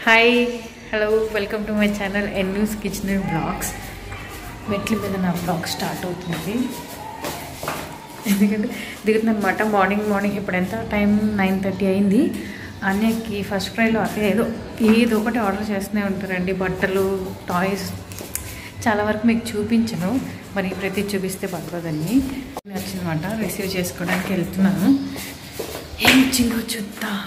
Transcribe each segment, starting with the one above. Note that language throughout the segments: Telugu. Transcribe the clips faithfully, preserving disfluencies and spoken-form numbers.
Hi hello welcome to my channel Anu's kitchen and blogs. మెట్ల మీద నా బ్లాగ్ స్టార్ట్ అవుతుంది ఎందుకంటే దిగుతుందనమాట. మార్నింగ్ మార్నింగ్ ఇప్పుడు ఎంత టైం నైన్ థర్టీ అయింది. అన్నయ్యకి ఫస్ట్ క్రైలో అత్తయ్య ఏదో ఏదో ఒకటి ఆర్డర్ చేస్తూనే ఉంటారండి, బట్టలు, టాయ్స్. చాలా వరకు మీకు చూపించను, మరి ప్రతి చూపిస్తే పడుతుందని వచ్చిందన్నమాట. రిసీవ్ చేసుకోవడానికి వెళ్తున్నాను. ఏం వచ్చిందో చూద్దాం.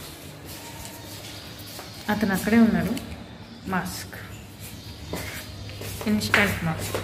అతను అక్కడే ఉన్నాడు. Mask, instant mask.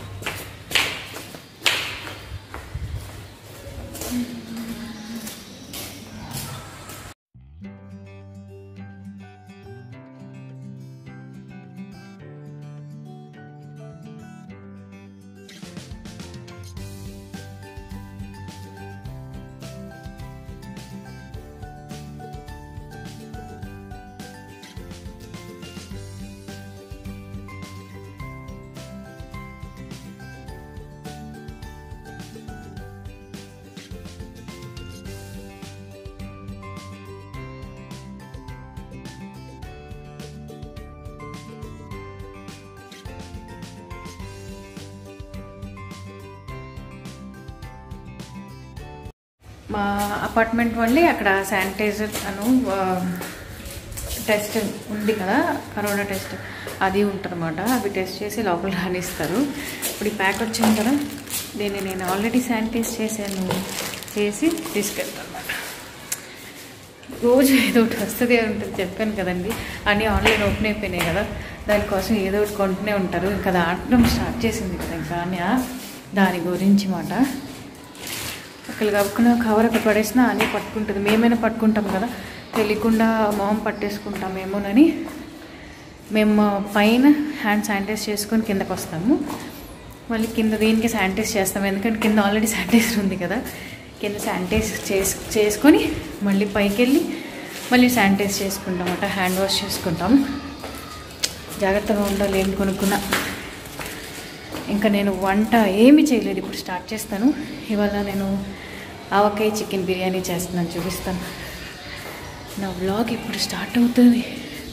మా అపార్ట్మెంట్ వాళ్ళే అక్కడ శానిటైజర్ అను టెస్ట్ ఉంది కదా, కరోనా టెస్ట్ అది ఉంటుందన్నమాట. అవి టెస్ట్ చేసి లోపల రానిస్తారు. ఇప్పుడు ఈ ప్యాక్ వచ్చింది కదా, దీన్ని నేను ఆల్రెడీ శానిటైజ్ చేశాను, చేసి తీసుకెళ్తాను అనమాట. రోజు ఏదో ఒకటి వస్తుంది ఉంటుంది, చెప్పాను కదండి. అన్నీ ఆన్లైన్ ఓపెన్ అయిపోయినాయి కదా, దానికోసం ఏదో ఒకటి కొంటూనే ఉంటారు. ఇంకా అది ఆడటం స్టార్ట్ చేసింది కదా, ఇంకా దాని గురించి మాట. ఒకళ్ళు కప్పుకున్న కవర్ అక్కడ పడేసినా అన్నీ పట్టుకుంటుంది. మేమైనా పట్టుకుంటాం కదా, తెలియకుండా మొహం పట్టేసుకుంటామేమోనని మేము పైన హ్యాండ్ శానిటైజ్ చేసుకొని కిందకు వస్తాము. మళ్ళీ కింద దేనికి శానిటైజ్ చేస్తాము, ఎందుకంటే కింద ఆల్రెడీ శానిటైజర్ ఉంది కదా. కింద శానిటైజ్ చేసు చేసుకొని మళ్ళీ పైకి వెళ్ళి మళ్ళీ శానిటైజ్ చేసుకుంటాం అన్నమాట. హ్యాండ్ వాష్ చేసుకుంటాం. జాగ్రత్తగా ఉండాలి ఏం కొనుక్కున్నా. ఇంకా నేను వంట ఏమీ చేయలేదు, ఇప్పుడు స్టార్ట్ చేస్తాను. ఇవాళ నేను ఆవకాయ చికెన్ బిర్యానీ చేస్తున్నాను, చూపిస్తాను. నా వ్లాగ్ ఇప్పుడు స్టార్ట్ అవుతుంది.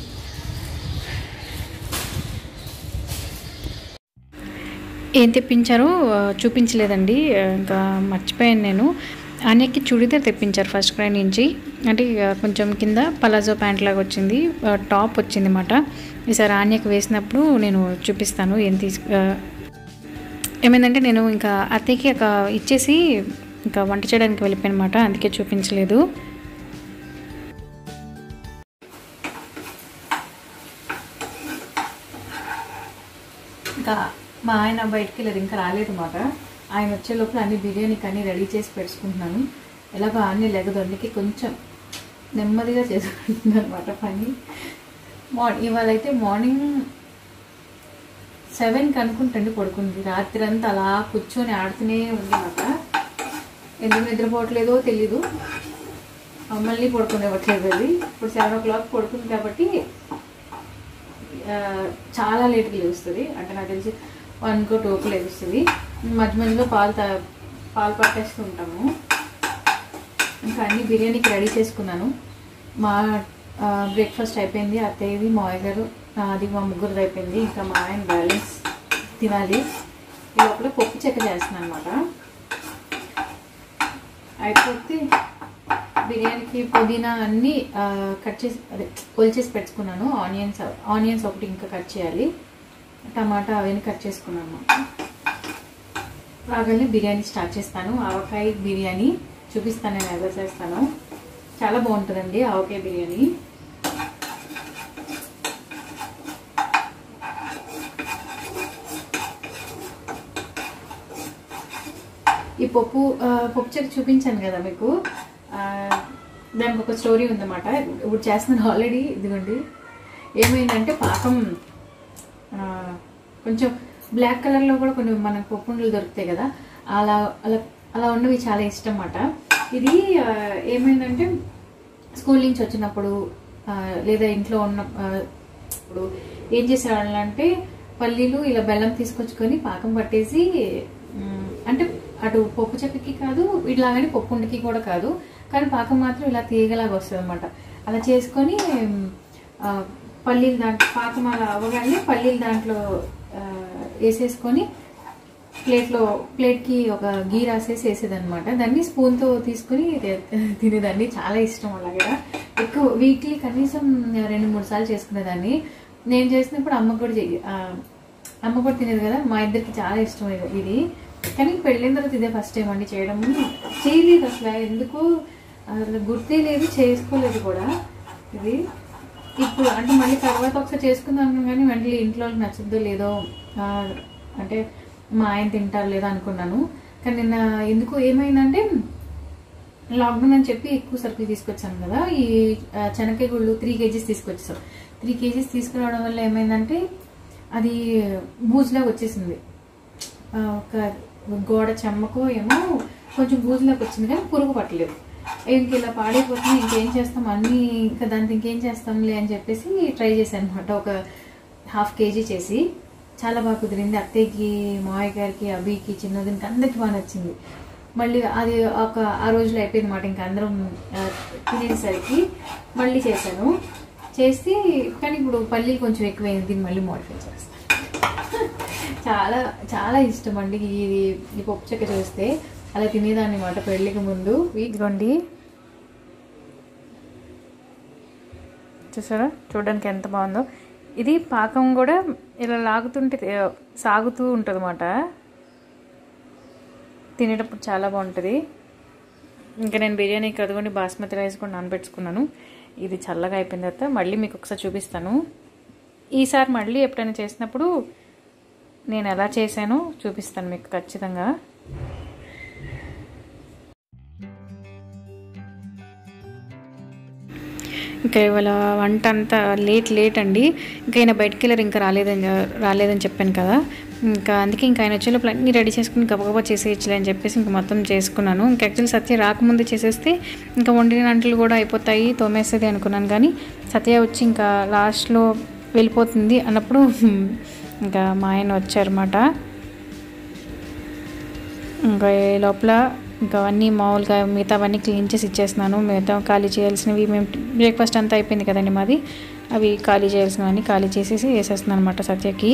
ఏం తెప్పించారో చూపించలేదండి, ఇంకా మర్చిపోయాను నేను. ఆన్యకి చుడిదార్ తెప్పించారు ఫస్ట్ క్రై నుంచి. అంటే కొంచెం కింద పలాజో ప్యాంట్ లాగా వచ్చింది, టాప్ వచ్చింది అన్నమాట. ఈసారి ఆన్యకి వేసినప్పుడు నేను చూపిస్తాను ఏం తీసు ఏమైందంటే నేను ఇంకా అత్తయ్యకి ఒక ఇచ్చేసి ఇంకా వంట చేయడానికి వెళ్ళిపోయాను అనమాట, అందుకే చూపించలేదు. ఇంకా మా ఆయన బయటికి వెళ్ళారు, ఇంకా రాలేదు అన్నమాట. ఆయన వచ్చే లోపల అన్ని బిర్యానీకి అన్నీ రెడీ చేసి పెట్టుకుంటున్నాను. ఎలాగో అన్నీ లెగదు, అందుకే కొంచెం నెమ్మదిగా చేసుకుంటున్నాను అనమాట పని. మార్నింగ్ ఇవాళ అయితే మార్నింగ్ సెవెన్కి అనుకుంటండి పడుకుంది. రాత్రి అంతా అలా కూర్చొని ఆడుతూనే ఉంది అన్నమాట. ఎందుకు నిద్రపోవట్లేదో తెలీదు, మళ్ళీ పడుకునేవ్వట్లేదు అది. ఇప్పుడు సెవెన్ ఓ క్లాక్ పడుకుంది కాబట్టి చాలా లేట్గా లేస్తుంది. అంటే నాకు తెలిసి వన్కో టూకు లేస్తుంది. మధ్య మధ్యలో పాలు తా పాలు పట్టేస్తూ ఉంటాము. ఇంకా అన్ని బిర్యానీకి రెడీ చేసుకున్నాను. మా బ్రేక్ఫాస్ట్ అయిపోయింది, అత్తయ్యది, మావయ్య గారు అది మా ముగ్గురిది అయిపోయింది. ఇంకా మా ఆయన బ్యాలెన్స్ తినాలి. ఈ లోపల పప్పు చెక్క చేస్తున్నాను అనమాట. అయిపోతే బిర్యానీకి పుదీనా అన్నీ కట్ చేసి అదే కొలిచేసి పెట్టుకున్నాను. ఆనియన్స్ ఆనియన్స్ ఒకటి ఇంకా కట్ చేయాలి, టమాటా అవన్నీ కట్ చేసుకున్నాను అనమాట. రాగానే బిర్యానీ స్టార్ట్ చేస్తాను. ఆవకాయ బిర్యానీ చూపిస్తాను నేను ఎలా చేస్తాను. చాలా బాగుంటుందండి ఆవకాయ బిర్యానీ. ఈ పప్పు పప్పు చెక్క చూపించాను కదా మీకు, దానికి ఒక స్టోరీ ఉందన్నమాట. ఇప్పుడు చేస్తున్నాను ఆల్రెడీ. ఇదిగోండి ఏమైందంటే పాకం కొంచెం బ్లాక్ కలర్లో కూడా కొన్ని మనకు పప్పు ఉండలు దొరుకుతాయి కదా, అలా అలా అలా ఉన్నవి చాలా ఇష్టం అన్నమాట. ఇది ఏమైందంటే స్కూల్ నుంచి వచ్చినప్పుడు లేదా ఇంట్లో ఉన్న ఇప్పుడు ఏం చేసేవాళ్ళంటే పల్లీలు ఇలా బెల్లం తీసుకొచ్చుకొని పాకం పట్టేసి, అంటే అటు పప్పు చెక్కకి కాదు, ఇట్లాగని పప్పు ఉండకి కూడా కాదు, కానీ పాకం మాత్రం ఇలా తీగలాగా వస్తుంది అనమాట. అలా చేసుకొని పల్లీలు దాంట్లో పాకం అలా అవ్వగానే పల్లీలు దాంట్లో వేసేసుకొని ప్లేట్లో ప్లేట్కి ఒక గీ రాసేసి వేసేదనమాట. దాన్ని స్పూన్తో తీసుకుని తినేదాన్ని. చాలా ఇష్టం అలాగే. ఎక్కువ వీక్లీ కనీసం రెండు మూడు సార్లు చేసుకునేదాన్ని. నేను చేసినప్పుడు అమ్మ కూడా చెయ్యి అమ్మ కూడా తినేది కదా. మా ఇద్దరికి చాలా ఇష్టం ఇది. కానీ పెళ్ళైన తర్వాత ఇదే ఫస్ట్ టైం అండి చేయడం. చేయలేదు అసలు, ఎందుకు అసలు గుర్తే లేదు, చేసుకోలేదు కూడా ఇది. ఇప్పుడు అంటే మళ్ళీ తర్వాత ఒకసారి చేసుకుందాం కానీ వెంటనే ఇంట్లో నచ్చద్దో లేదో, అంటే మా ఆయన తింటారు లేదో అనుకున్నాను. కానీ నిన్న ఎందుకు ఏమైందంటే లాక్డౌన్ అని చెప్పి ఎక్కువ సరుకులు తీసుకొచ్చాను కదా. ఈ చెనక్కాయ గుళ్ళు త్రీ కేజీస్ తీసుకొచ్చాం. త్రీ కేజీస్ తీసుకురావడం వల్ల ఏమైందంటే అది బూజులాగా వచ్చేసింది. ఒక గోడ చెమ్మకో ఏమో కొంచెం బూజులాగా వచ్చింది కానీ పురుగు పట్టలేదు. ఇంక ఇలా పాడైపోతుంది, ఇంకేం చేస్తాం అన్నీ, ఇంకా దాంతో ఇంకేం చేస్తాంలే అని చెప్పేసి ట్రై చేశాను అనమాట. ఒక హాఫ్ కేజీ చేసి చాలా బాగా కుదిరింది. అత్తయ్యకి, మావయ్య గారికి, అభికి, చిన్నదికి అందరికి బాగా నచ్చింది. మళ్ళీ అది ఒక ఆ రోజులో అయిపోయింది అనమాట. ఇంకా అందరం తినేసరికి మళ్ళీ చేశాను. చేసి కానీ ఇప్పుడు పల్లీలు కొంచెం ఎక్కువైంది, దీన్ని మళ్ళీ మోడిఫై చేస్తాను. చాలా చాలా ఇష్టం అండి ఇది. ఈ పప్పు చెక్క చూస్తే అలా తినేదాన్ని అనమాట పెళ్ళికి ముందు. ఇదిగోండి చూసారా, చూడడానికి ఎంత బాగుందో. ఇది పాకం కూడా ఇలా లాగుతుంటే సాగుతూ ఉంటుంది అన్నమాట. తినేటప్పుడు చాలా బాగుంటుంది. ఇంకా నేను బిర్యానీకి అదిగోండి బాస్మతి రైస్ కూడా నానబెట్టుకున్నాను. ఇది చల్లగా అయిపోయిన తర్వాత మళ్ళీ మీకు ఒకసారి చూపిస్తాను. ఈసారి మళ్ళీ ఎప్పుడైనా చేసినప్పుడు నేను ఎలా చేశానో చూపిస్తాను మీకు ఖచ్చితంగా. ఇంకా ఇవాళ వంట అంతా లేట్ లేట్ అండి. ఇంకా ఆయన బయటకు వెళ్ళారు, ఇంకా రాలేదని రాలేదని చెప్పాను కదా. ఇంకా అందుకే ఇంకా ఆయన వచ్చేలోపల అన్నీ రెడీ చేసుకుని గబగబా చేసేయచ్చులే అని చెప్పేసి ఇంకా మొత్తం చేసుకున్నాను. ఇంకా యాక్చువల్లీ సత్య రాకముందు చేసేస్తే ఇంకా వండిన వంటలు కూడా అయిపోతాయి, తోమేస్తుంది అనుకున్నాను. కానీ సత్య వచ్చి ఇంకా లాస్ట్లో వెళ్ళిపోతుంది అన్నప్పుడు ఇంకా మా ఆయన వచ్చారన్నమాట. ఇంకా ఈ లోపల ఇంకా అవన్నీ మామూలుగా మిగతా అవన్నీ క్లీన్ చేసి ఇచ్చేస్తున్నాను. మిగతా ఖాళీ చేయాల్సినవి, మేము బ్రేక్ఫాస్ట్ అంతా అయిపోయింది కదండి మాది, అవి ఖాళీ చేయాల్సినవన్నీ ఖాళీ చేసేసి వేసేస్తున్నాను అనమాట సత్యకి.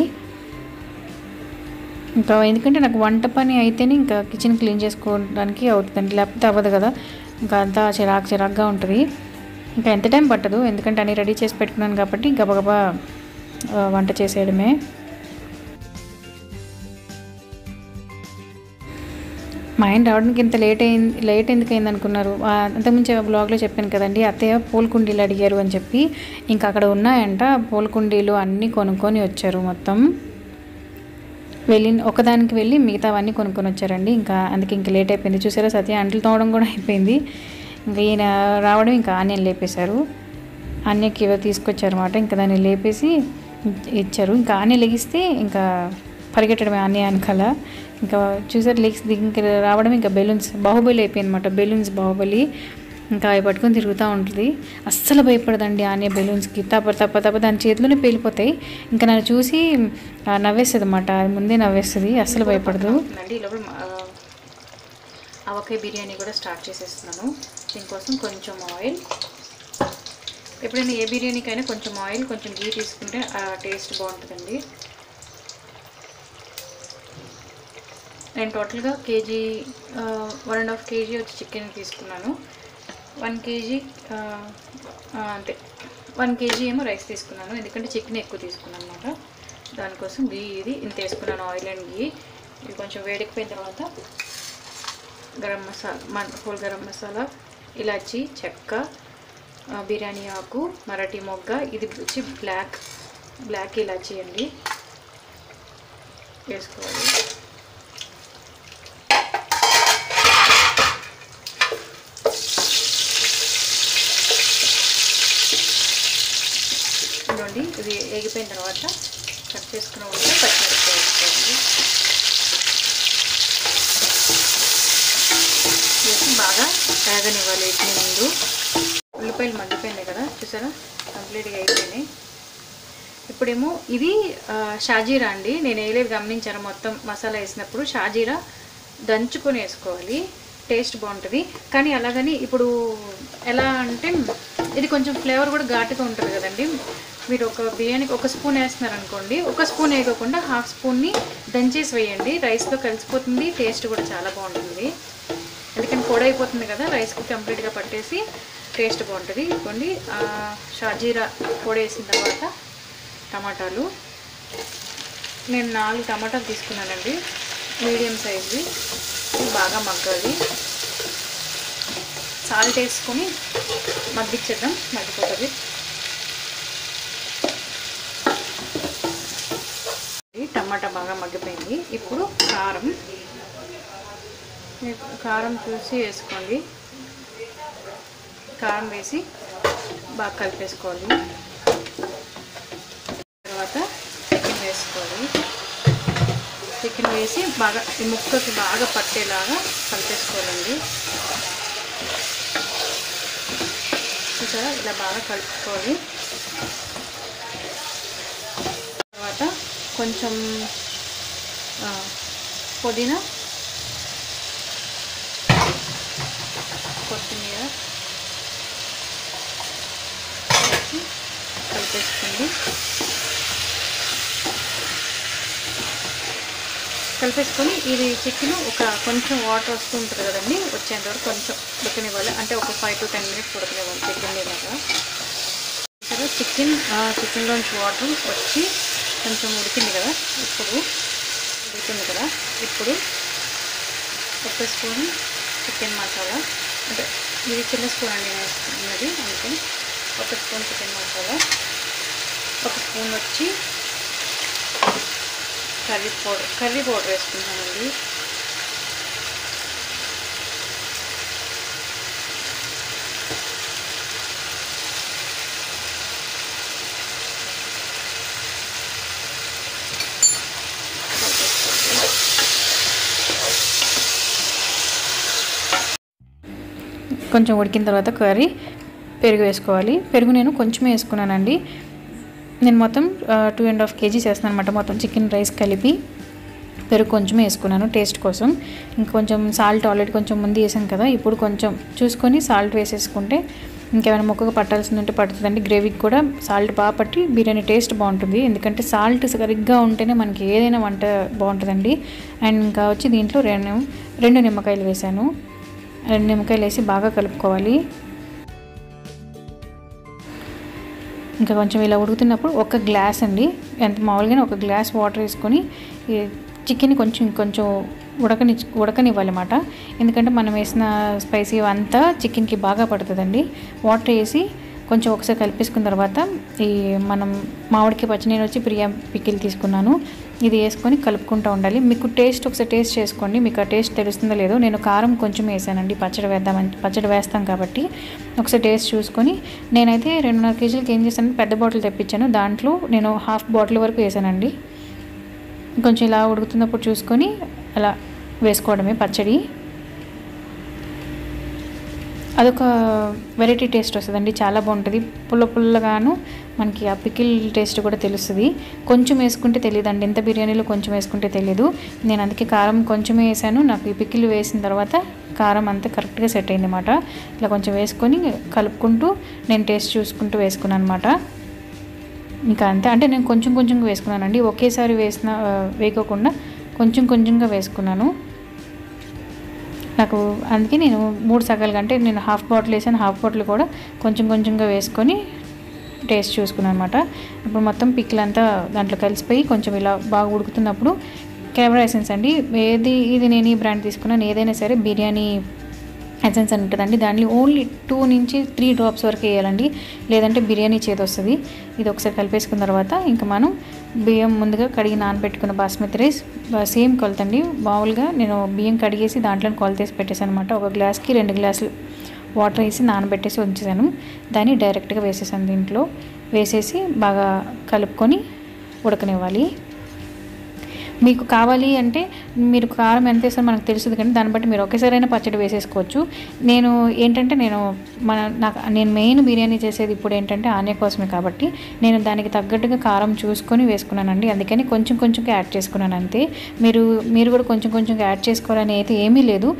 ఇంకా ఎందుకంటే నాకు వంట పని అయితేనే ఇంకా కిచెన్ క్లీన్ చేసుకోవడానికి అవుతుందండి, లేకపోతే అవ్వదు కదా. ఇంకా అంతా చిరాకు చిరాకుగా ఉంటుంది. ఇంకా ఎంత టైం పట్టదు, ఎందుకంటే అన్నీ రెడీ చేసి పెట్టుకున్నాను కాబట్టి గబగబా వంట చేసేయడమే. మా ఆయన రావడానికి ఇంత లేట్ అయింది లేట్ ఎందుకు అయింది అనుకున్నారు? అంతకుముందు బ్లాగ్లో చెప్పాను కదండి, అత్తయ్య పూల కుండీలు అడిగారు అని చెప్పి. ఇంకా అక్కడ ఉన్నాయంట పూల కుండీలు, అన్నీ కొనుక్కొని వచ్చారు. మొత్తం వెళ్ళి ఒకదానికి వెళ్ళి మిగతావన్నీ కొనుక్కొని వచ్చారండి. ఇంకా అందుకే ఇంకా లేట్ అయిపోయింది. చూసారా సత్య అంట్లు తోవడం కూడా అయిపోయింది. ఇంకా ఈయన రావడం ఇంకా ఆనియన్ లేపేశారు. ఆనియన్కి ఏదో తీసుకొచ్చారన్నమాట. ఇంకా దాన్ని లేపేసి ఇచ్చారు. ఇంకా ఆనియన్ లెగిస్తే ఇంకా పరిగెట్టడమే ఆనియన్ కల. ఇంకా చూసారు లెగ్స్ ఇంకా రావడం, ఇంకా బెలూన్స్ బాహుబలి అయిపోయింది అనమాట. బెలూన్స్ బాహుబలి ఇంకా అవి పట్టుకొని తిరుగుతూ ఉంటుంది. అస్సలు భయపడదండి ఆనే బెలూన్స్కి. తప్ప తప్ప తప్ప దాని చేతిలోనే పేలిపోతాయి. ఇంకా నన్ను చూసి నవ్వేస్తుంది అన్నమాట, ముందే నవ్వేస్తుంది, అస్సలు భయపడదు అండి. లోపల ఆవకాయ బిర్యానీ కూడా స్టార్ట్ చేసేస్తున్నాను. దీనికోసం కొంచెం ఆయిల్, ఎప్పుడైనా ఏ బిర్యానీకైనా కొంచెం ఆయిల్ కొంచెం గీ తీసుకుంటే ఆ టేస్ట్ బాగుంటుందండి. నేను టోటల్గా KG one and half KG వచ్చి చికెన్ తీసుకున్నాను. వన్ కేజీ అంటే వన్ కేజీ ఏమో రైస్ తీసుకున్నాను, ఎందుకంటే చికెన్ ఎక్కువ తీసుకున్నాను అనమాట. దానికోసం గీ ఇది ఇంత వేసుకున్నాను, ఆయిల్ అండ్ గీ. ఇది కొంచెం వేడెక్కిపోయిన తర్వాత గరం మసాలా, హోల్ గరం మసాలా, ఇలాచి, చెక్క, బిర్యానీ ఆకు, మరాఠీ మొగ్గ, ఇది వచ్చి బ్లాక్ బ్లాక్ ఇలాచి అండి వేసుకోవాలి. ఇదిగోండి, ఇది వేగిపోయిన తర్వాత కట్ చేసుకున్న ఉంటే పచ్చిమిరపకాయ వేసుకోవాలి. వేసి బాగా వేగనివ్వాలి. వీటిని ముందు ఉల్లిపాయలు మగ్గిపోయినాయి కదా, చూసారా కంప్లీట్గా అయిపోయినాయి. ఇప్పుడేమో ఇది షాజీరా అండి, నేను వేయలేదు గమనించాను. మొత్తం మసాలా వేసినప్పుడు షాజీరా దంచుకొని వేసుకోవాలి, టేస్ట్ బాగుంటుంది. కానీ అలాగని ఇప్పుడు ఎలా అంటే ఇది కొంచెం ఫ్లేవర్ కూడా ఘాటుగా ఉంటుంది కదండి. మీరు ఒక బిర్యానీకి ఒక స్పూన్ వేస్తున్నారనుకోండి, ఒక స్పూన్ వేయకుండా హాఫ్ స్పూన్ని దంచేసి వేయండి. రైస్లో కలిసిపోతుంది, టేస్ట్ కూడా చాలా బాగుంటుంది. ఎందుకంటే పొడి అయిపోతుంది కదా, రైస్కి కంప్లీట్గా పట్టేసి టేస్ట్ బాగుంటుంది. ఇవ్వండి షాజీరా పొడి వేసిన తర్వాత టమాటాలు, నేను నాలుగు టమాటాలు తీసుకున్నానండి, మీడియం సైజు. బాగా మగ్గాలి. సాల్ట్ వేసుకొని మగ్గిచ్చేద్దాం, మగ్గిపోతుంది. టమాటా బాగా మగ్గిపోయింది. ఇప్పుడు కారం, కారం చూసి వేసుకోండి. కారం వేసి బాగా కలిపేసుకోవాలి. తర్వాత చికెన్ వేసుకోవాలి. చికెన్ వేసి బాగా ఈ ముక్కకి బాగా పట్టేలాగా కలిపేసుకోవాలండి. చూసారా, ఇలా బాగా కలుపుకోవాలి. తర్వాత కొంచెం పుదీనా, కొత్తిమీర కలిపేసుకోండి. కలిపేసుకొని ఇది చికెన్ ఒక కొంచెం వాటర్ వస్తూ ఉంటుంది కదండి, వచ్చేంత వరకు కొంచెం ఉడకనివ్వాలి. అంటే ఒక ఫైవ్ టు టెన్ మినిట్స్ ఉడకనివ్వాలి చికెన్ లాగా. సరే, చికెన్ చికెన్లోంచి వాటర్ వచ్చి కొంచెం ఉడికింది కదా, ఇప్పుడు ఉడికింది కదా ఇప్పుడు ఒక స్పూన్ చికెన్ మసాలా, అంటే ఇది చిన్న స్పూన్ అండి నేను వేసుకున్నది, అందుకని ఒక స్పూన్ చికెన్ మసాలా, ఒక స్పూన్ వచ్చి కర్రీ పౌడర్ కర్రీ పౌడర్ వేసుకుంటానండి. కొంచెం ఉడికిన తర్వాత కర్రీ పెరుగు వేసుకోవాలి. పెరుగు నేను కొంచెమే వేసుకున్నానండి. నేను మొత్తం టూ అండ్ హాఫ్ కేజీస్ వేస్తున్నాను అనమాట. మొత్తం చికెన్ రైస్ కలిపి పెరుగు కొంచెమే వేసుకున్నాను టేస్ట్ కోసం. ఇంకొంచెం సాల్ట్ ఆల్రెడీ కొంచెం ముందు వేసాను కదా, ఇప్పుడు కొంచెం చూసుకొని సాల్ట్ వేసేసుకుంటే ఇంకేమైనా మొక్కగా పట్టాల్సింది ఉంటే పడుతుందండి. గ్రేవీకి కూడా సాల్ట్ బాగా పట్టి బిర్యానీ టేస్ట్ బాగుంటుంది. ఎందుకంటే సాల్ట్ సరిగ్గా ఉంటేనే మనకి ఏదైనా వంట బాగుంటుందండి. అండ్ ఇంకా వచ్చి దీంట్లో రెండు రెండు నిమ్మకాయలు వేసాను. రెండు నిమ్మకాయలు వేసి బాగా కలుపుకోవాలి. ఇంకా కొంచెం ఇలా ఉడుకుతున్నప్పుడు ఒక గ్లాస్ అండి, ఎంత మామూలుగానే ఒక గ్లాస్ వాటర్ వేసుకొని చికెన్ కొంచెం కొంచెం ఉడకని ఉడకనివ్వాలన్నమాట. ఎందుకంటే మనం వేసిన స్పైసీ అంతా చికెన్కి బాగా పడుతుందండి. వాటర్ వేసి కొంచెం ఒకసారి కలిపేసుకున్న తర్వాత ఈ మనం మామిడికాయ పచ్చి నేను వచ్చి ప్రియా పికిల్ తీసుకున్నాను, ఇది వేసుకొని కలుపుకుంటూ ఉండాలి. మీకు టేస్ట్ ఒకసారి టేస్ట్ చేసుకోండి, మీకు ఆ టేస్ట్ తెలుస్తుందో లేదో. నేను కారం కొంచెం వేసానండి, పచ్చడి వేద్దామని పచ్చడి వేస్తాం కాబట్టి ఒకసారి టేస్ట్ చూసుకొని. నేనైతే రెండున్నర కేజీలకి ఏం చేశాను, పెద్ద బాటిల్ తెప్పించాను, దాంట్లో నేను హాఫ్ బాటిల్ వరకు వేసానండి. కొంచెం ఇలా ఉడుకుతున్నప్పుడు చూసుకొని అలా వేసుకోవడమే పచ్చడి. అదొక వెరైటీ టేస్ట్ వస్తుందండి, చాలా బాగుంటుంది. పుల్ల పుల్లగాను మనకి ఆ పికిల్ టేస్ట్ కూడా తెలుస్తుంది. కొంచెం వేసుకుంటే తెలియదండి, ఎంత బిర్యానీలో కొంచెం వేసుకుంటే తెలియదు. నేను అందుకే కారం కొంచెమే వేసాను. నాకు ఈ పికిల్ వేసిన తర్వాత కారం అంతా కరెక్ట్గా సెట్ అయింది అన్నమాట. ఇలా కొంచెం వేసుకొని కలుపుకుంటూ నేను టేస్ట్ చూసుకుంటూ వేసుకున్నాను అనమాట. ఇంకా అంతే, అంటే నేను కొంచెం కొంచెంగా వేసుకున్నానండి, ఒకేసారి వేసిన వేయకోకుండా కొంచెం కొంచెంగా వేసుకున్నాను. నాకు అందుకే నేను మూడు సగాలుగా, అంటే నేను హాఫ్ బాటిల్ వేసాను, హాఫ్ బాటిల్ కూడా కొంచెం కొంచెంగా వేసుకొని టేస్ట్ చూసుకున్నాను అనమాట. ఇప్పుడు మొత్తం పికిల్ అంతా దాంట్లో కలిసిపోయి కొంచెం ఇలా బాగా ఉడుకుతున్నప్పుడు కెమెరా ఎసెన్స్ అండి, ఏది ఇది నేను ఈ బ్రాండ్ తీసుకున్నాను, ఏదైనా సరే బిర్యానీ ఎసెన్స్ అని ఉంటుందండి, దాన్ని ఓన్లీ టూ నుంచి త్రీ డ్రాప్స్ వరకు వేయాలండి, లేదంటే బిర్యానీ చేదు వస్తుంది. ఇది ఒకసారి కలిపేసుకున్న తర్వాత ఇంకా మనం బియ్యం ముందుగా కడిగి నానబెట్టుకున్న బాస్మతి రైస్ సేమ్ కొలతండి. మామూలుగా నేను బియ్యం కడిగేసి దాంట్లో కొలతేసి పెట్టేసాను అనమాట. ఒక గ్లాస్కి రెండు గ్లాసులు వాటర్ వేసి నానబెట్టేసి ఉంచేసాను, దాన్ని డైరెక్ట్గా వేసేసాను. దీంట్లో వేసేసి బాగా కలుపుకొని ఉడకనివ్వాలి. మీకు కావాలి అంటే మీరు కారం ఎంత వేస్తారో మనకు తెలుస్తుంది, కానీ దాన్ని బట్టి మీరు ఒకేసారైనా పచ్చడి వేసేసుకోవచ్చు. నేను ఏంటంటే నేను మన నాకు నేను మెయిన్ బిర్యానీ చేసేది ఇప్పుడు ఏంటంటే ఆనే కోసమే, కాబట్టి నేను దానికి తగ్గట్టుగా కారం చూసుకొని వేసుకున్నానండి. అందుకని కొంచెం కొంచెంగా యాడ్ చేసుకున్నాను అంతే. మీరు మీరు కూడా కొంచెం కొంచెంగా యాడ్ చేసుకోవాలని అయితే ఏమీ లేదు.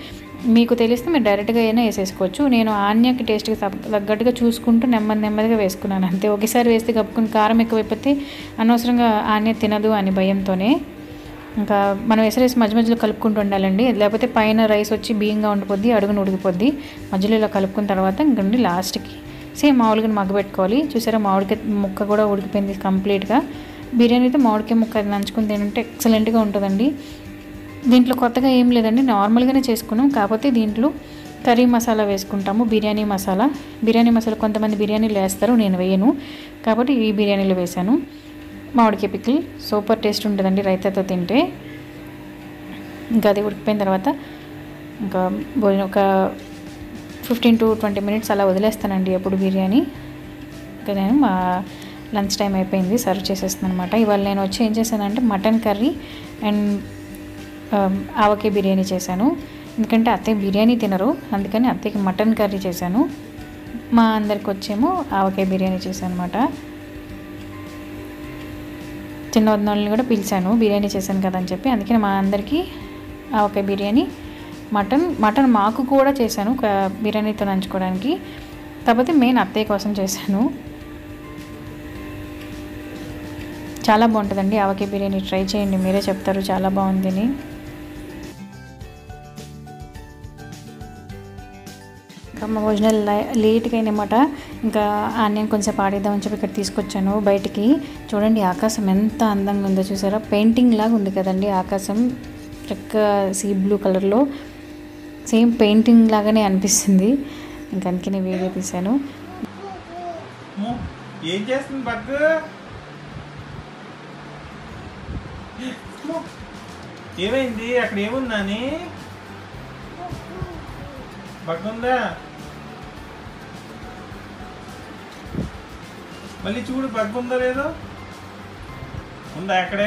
మీకు తెలిస్తే మీరు డైరెక్ట్గా అయినా వేసేసుకోవచ్చు. నేను ఆన్యకి టేస్ట్కి తగ్గట్టుగా చూసుకుంటూ నెమ్మది నెమ్మదిగా వేసుకున్నాను అంతే. ఒకేసారి వేస్తే కప్పుకుని కారం ఎక్కువైపోతే అనవసరంగా ఆన్య తినదు అని భయంతోనే ఇంకా మనం ఎసరేసి మధ్య మధ్యలో కలుపుకుంటూ ఉండాలండి. లేకపోతే పైన రైస్ వచ్చి బియ్యంగా ఉండిపోద్ది, అడుగును ఉడికిపోద్ది. మధ్యలో ఇలా కలుపుకున్న తర్వాత ఇంకండి లాస్ట్కి సేమ్ మామూలుగా మగ్గబెట్టుకోవాలి. చూసారా మామిడికాయ ముక్క కూడా ఉడికిపోయింది కంప్లీట్గా. బిర్యానీతో మామిడికాయ ముక్క నంచుకుని తింటే ఎక్సలెంట్గా ఉంటుందండి. దీంట్లో కొత్తగా ఏం లేదండి, నార్మల్గానే చేసుకున్నాం. కాకపోతే దీంట్లో కర్రీ మసాలా వేసుకుంటాము, బిర్యానీ మసాలా. బిర్యానీ మసాలా కొంతమంది బిర్యానీలు వేస్తారు, నేను వేయను కాబట్టి ఈ బిర్యానీలో వేసాను. మామిడికాయ పికిల్ సూపర్ టేస్ట్ ఉంటుందండి రైతాతో తింటే. ఇంకా అది ఉడికిపోయిన తర్వాత ఇంకా భోజనం ఒక ఫిఫ్టీన్ టు ట్వంటీ మినిట్స్ అలా వదిలేస్తానండి అప్పుడు బిర్యానీ. ఇంకా నేను మా లంచ్ టైం అయిపోయింది, సర్వ్ చేసేస్తాను అనమాట. ఇవాళ నేను వచ్చి ఏం చేశానంటే mutton curry and avakaya biryani చేశాను. ఎందుకంటే అత్తయ్య బిర్యానీ తినరు, అందుకని అత్తయ్యకి మటన్ కర్రీ చేశాను. మా అందరికి వచ్చేమో ఆవకాయ బిర్యానీ చేశాను అనమాట. చిన్న వదినోళ్ళని కూడా పిలిచాను, బిర్యానీ చేశాను కదా అని చెప్పి. అందుకని మా అందరికీ ఆవకాయ బిర్యానీ, మటన్ మటన్ మాకు కూడా చేశాను బిర్యానీతో నంచుకోవడానికి. కాకపోతే మెయిన్ అత్తయ్య కోసం చేశాను. చాలా బాగుంటుందండి ఆవకాయ బిర్యానీ, ట్రై చేయండి, మీరే చెప్తారు చాలా బాగుందని. ఇంకా మా భోజనాలు లేట్గా అయినమాట. ఇంకా ఆన్యన్ కొంచెం ఆడిద్దామని చెప్పి ఇక్కడ తీసుకొచ్చాను బయటికి. చూడండి ఆకాశం ఎంత అందంగా ఉందో చూసారా, పెయింటింగ్ లాగా ఉంది కదండి ఆకాశం. చక్క సీ బ్లూ కలర్లో సేమ్ పెయింటింగ్ లాగానే అనిపిస్తుంది. ఇంకా అందుకనే వీడియో తీశాను. ఏం చేస్తుంది బగ్గు? ఏమైంది? అక్కడ ఏముందని బగ్గుందా? మళ్ళీ చూడు బగ్గుందో లేదో. ఉందా అక్కడే?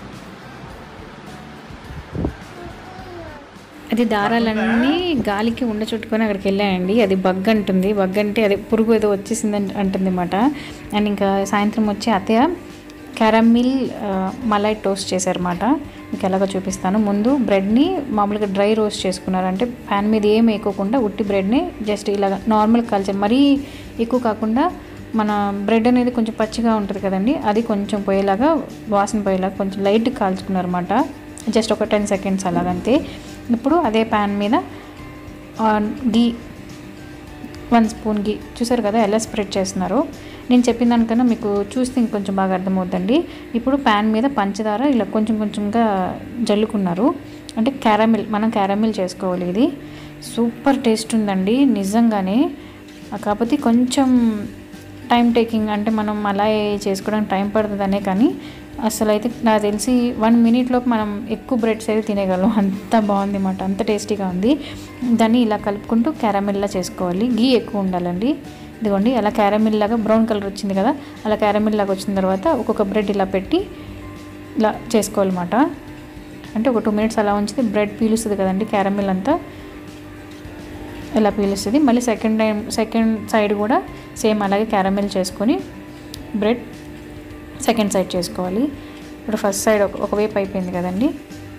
అది దారాలన్నీ గాలికి ఉండ చుట్టుకొని అక్కడికి వెళ్ళాయండి. అది బగ్ అంటుంది, బగ్ అంటే అది పురుగు ఏదో వచ్చేసింది అంటుంది అన్నమాట. అండ్ ఇంకా సాయంత్రం వచ్చి అత్తయ్య క్యారమిల్ మలై టోస్ట్ చేశారన్నమాట. మీకు ఎలాగో చూపిస్తాను. ముందు బ్రెడ్ని మామూలుగా డ్రై రోస్ట్ చేసుకున్నారు, అంటే ప్యాన్ మీద ఏం వేయకోకుండా ఉట్టి బ్రెడ్ని జస్ట్ ఇలాగ నార్మల్ కాల్చారు. మరీ ఎక్కువ కాకుండా మన బ్రెడ్ అనేది కొంచెం పచ్చిగా ఉంటుంది కదండి, అది కొంచెం పోయేలాగా వాసన పోయేలాగా కొంచెం లైట్గా కాల్చుకున్నారన్నమాట. జస్ట్ ఒక టెన్ సెకండ్స్ అలాగంతే. ఇప్పుడు అదే ప్యాన్ మీద గీ వన్ స్పూన్ గీ చూసారు కదా ఎలా స్ప్రెడ్ చేస్తున్నారు. నేను చెప్పిన దానికన్నా మీకు చూస్తే ఇంకొంచెం బాగా అర్థమవుతుందండి. ఇప్పుడు ప్యాన్ మీద పంచదార ఇలా కొంచెం కొంచెంగా జల్లుకున్నారు, అంటే క్యారమిల్, మనం క్యారమిల్ చేసుకోవాలి. ఇది సూపర్ టేస్ట్ ఉందండి నిజంగానే. కాకపోతే కొంచెం టైం టేకింగ్, అంటే మనం అలా చేసుకోవడానికి టైం పడుతుందనే, కానీ అసలు అయితే నాకు తెలిసి వన్ మినిట్లోపు మనం ఎక్కువ బ్రెడ్స్ అయితే తినేయగలం, అంత బాగుంది అన్నమాట, అంత టేస్టీగా ఉంది. దాన్ని ఇలా కలుపుకుంటూ క్యారమిల్లా చేసుకోవాలి. గీ ఎక్కువ ఉండాలండి. ఇదిగోండి అలా క్యారమిల్ లాగా బ్రౌన్ కలర్ వచ్చింది కదా, అలా క్యారమిల్ లాగా వచ్చిన తర్వాత ఒక్కొక్క బ్రెడ్ ఇలా పెట్టి ఇలా చేసుకోవాలన్నమాట. అంటే ఒక టూ మినిట్స్ అలా ఉంచితే బ్రెడ్ పీలుస్తుంది కదండి, క్యారమిల్ అంతా ఇలా పీలుస్తుంది. మళ్ళీ సెకండ్ టైం సెకండ్ సైడ్ కూడా సేమ్ అలాగే క్యారమిల్ చేసుకొని బ్రెడ్ సెకండ్ సైడ్ చేసుకోవాలి. ఇప్పుడు ఫస్ట్ సైడ్ ఒక ఒకవైపు అయిపోయింది కదండి,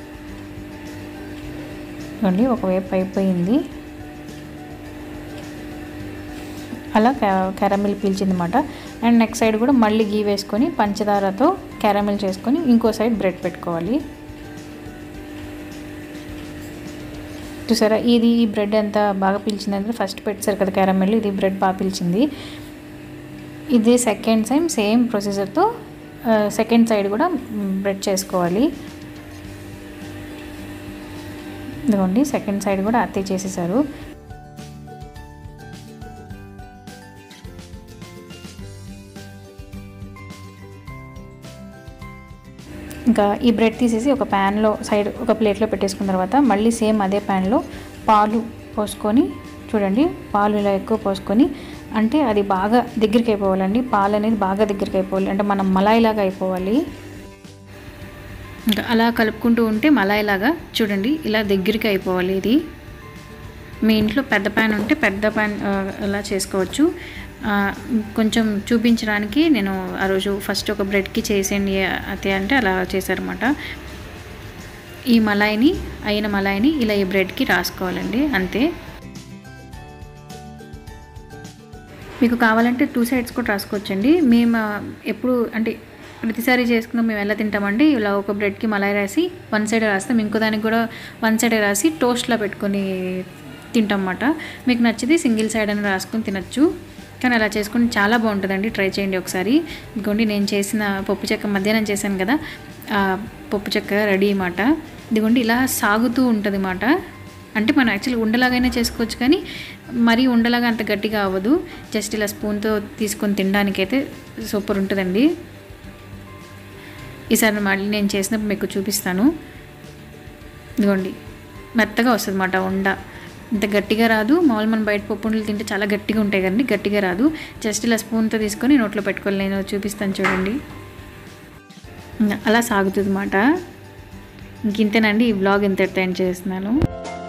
చూడండి ఒకవైపు అయిపోయింది. అలా క్యారమిల్ పీల్చిందన్నమాట. అండ్ నెక్స్ట్ సైడ్ కూడా మళ్ళీ గీ వేసుకొని పంచదారతో క్యారమిల్ చేసుకొని ఇంకో సైడ్ బ్రెడ్ పెట్టుకోవాలి. చూసారా ఇది ఈ బ్రెడ్ ఎంత బాగా పీల్చిందంటే, ఫస్ట్ పెట్టారు కదా క్యారమిల్, ఇది బ్రెడ్ బాగా పీల్చింది. ఇది సెకండ్ టైం సేమ్ ప్రొసీజర్తో సెకండ్ సైడ్ కూడా బ్రెడ్ చేసుకోవాలి. ఇదిగోండి సెకండ్ సైడ్ కూడా అత్తయ్య చేసేసారు. ఇంకా ఈ బ్రెడ్ తీసేసి ఒక ప్యాన్లో సైడ్ ఒక ప్లేట్లో పెట్టేసుకున్న తర్వాత మళ్ళీ సేమ్ అదే ప్యాన్లో పాలు పోసుకొని, చూడండి పాలు ఇలా ఎక్కువ పోసుకొని, అంటే అది బాగా దగ్గరికి అయిపోవాలండి. పాలు అనేది బాగా దగ్గరికి అయిపోవాలి, అంటే మనం మలాయిలాగా అయిపోవాలి. ఇంకా అలా కలుపుకుంటూ ఉంటే మలాయిలాగా చూడండి ఇలా దగ్గరికి అయిపోవాలి. ఇది మీ ఇంట్లో పెద్ద ప్యాన్ ఉంటే పెద్ద ప్యాన్ అలా చేసుకోవచ్చు. కొంచెం చూపించడానికి నేను ఆ రోజు ఫస్ట్ ఒక బ్రెడ్కి చేసేయండి అతే అంటే అలా చేశారన్నమాట. ఈ మలాయిని అయిన మలాయిని ఇలా ఈ బ్రెడ్కి రాసుకోవాలండి, అంతే. మీకు కావాలంటే టూ సైడ్స్ కూడా రాసుకోవచ్చండి. మేము ఎప్పుడు అంటే ప్రతిసారి చేసుకున్నాం మేము ఎలా తింటామండి, ఇలా ఒక బ్రెడ్కి మలాయి రాసి వన్ సైడ్ రాస్తాం, ఇంకో దానికి కూడా వన్ సైడ్ రాసి టోస్ట్లో పెట్టుకొని తింటాం అన్నమాట. మీకు నచ్చితే సింగిల్ సైడ్ అని రాసుకొని తినచ్చు, కానీ అలా చేసుకొని చాలా బాగుంటుందండి. ట్రై చేయండి ఒకసారి. ఇదిగోండి నేను చేసిన పప్పు చెక్క మధ్యాహ్నం చేశాను కదా, పప్పు చెక్క రెడీ అన్నమాట. ఇదిగోండి ఇలా సాగుతూ ఉంటుంది అన్నమాట. అంటే మనం యాక్చువల్లీ ఉండలాగైనా చేసుకోవచ్చు, కానీ మరీ ఉండలాగా అంత గట్టిగా అవ్వదు. జస్ట్ ఇలా స్పూన్తో తీసుకొని తినడానికైతే సూపర్ ఉంటుందండి. ఈసారి మళ్ళీ నేను చేసినప్పుడు మీకు చూపిస్తాను. ఇదిగోండి మెత్తగా వస్తుంది అన్నమాట ఉండ, ఇంత గట్టిగా రాదు. మామూలు మనం బయట పప్పు ఉండలు తింటే చాలా గట్టిగా ఉంటాయి కదండి, గట్టిగా రాదు. జస్ట్ ఇలా స్పూన్తో తీసుకొని నోట్లో పెట్టుకోవాలి. నేను చూపిస్తాను చూడండి, అలా సాగుతుంది అన్నమాట. ఇంకింతేనండి, ఈ వ్లాగ్ ఇంతటితో ఎండ్ చేస్తున్నాను.